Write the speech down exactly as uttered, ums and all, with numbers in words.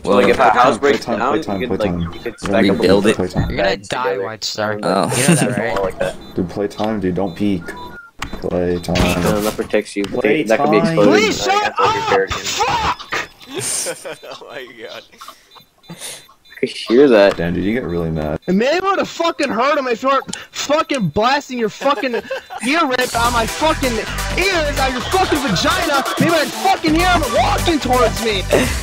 So like if a house breaks time, down, time, you could time, like you could stack up rebuild it. You're You're gonna die, whitestar. Oh. You know that, right? Like that. Dude, play time, dude. Don't peek. Play time. No, that protects you. Play That could be time. exploded. Please shut up! Fuck! Oh my god. I could hear that. Damn, dude, you get really mad. And maybe I would have fucking heard him if you weren't fucking blasting your fucking ear rip out my fucking ears, out your fucking vagina. Maybe I'd fucking hear him walking towards me.